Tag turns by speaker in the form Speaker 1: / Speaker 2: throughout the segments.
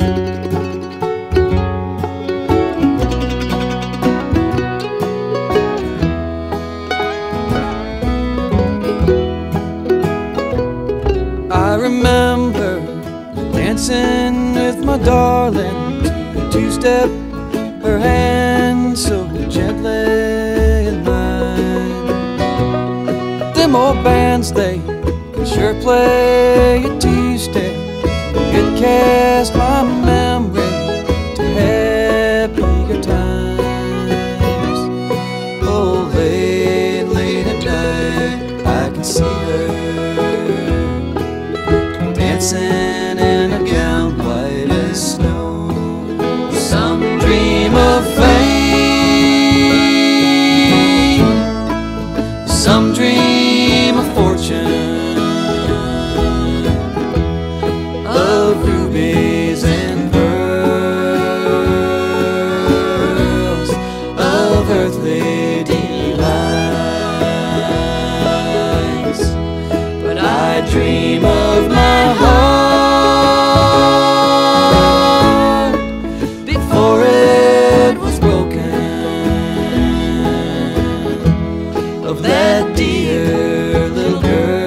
Speaker 1: I remember dancing with my darling to a two-step, her hand so gently in mine. Them old bands, they sure play a two-step. It cast my memory to happier times. Oh, late, late at night, I can see her dancing in a gown white as snow. Some dream of fame, some dream of fortune, of rubies and pearls, of earthly delights. But I dream of my heart before it was broken, of that dear little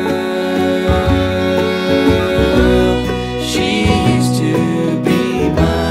Speaker 1: girl. She used to be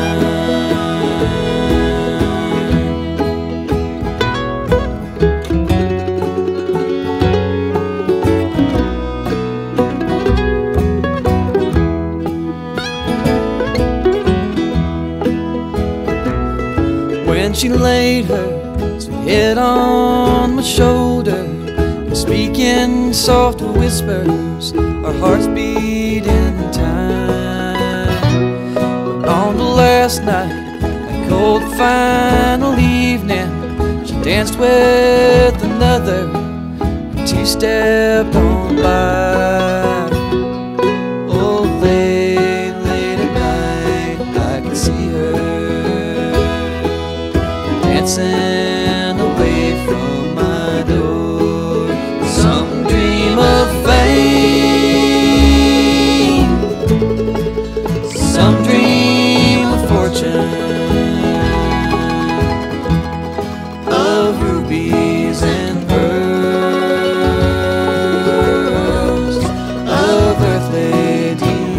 Speaker 1: when she laid her sweet head on my shoulder, and speaking soft whispers, our hearts beat in time. But on the last night, that cold final evening, she danced with another, two-stepped on by. Oh, late, late at night, I can see her dancing away from my door. Some dream of fame, some dream of fortune, of rubies and pearls, of earthly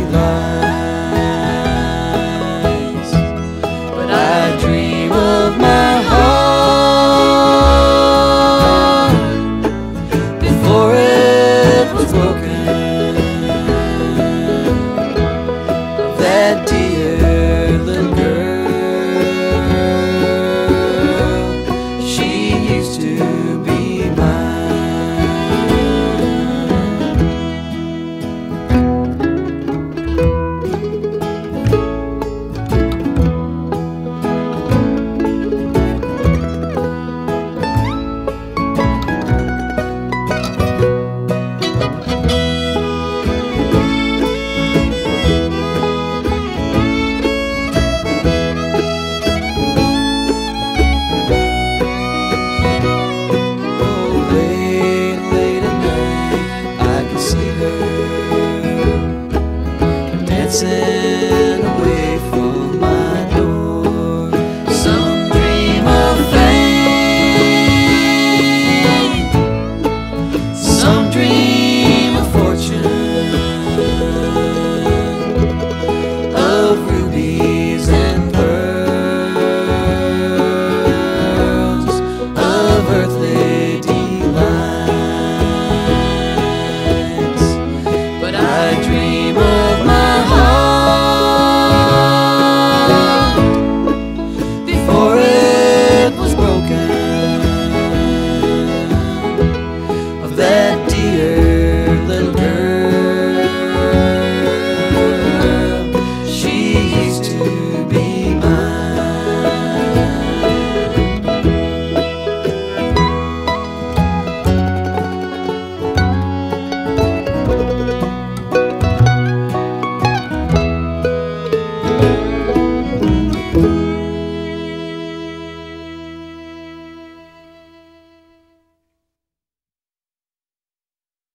Speaker 1: delights. But I dream of my heart before it was broken, of that dear little girl. She used to be dancing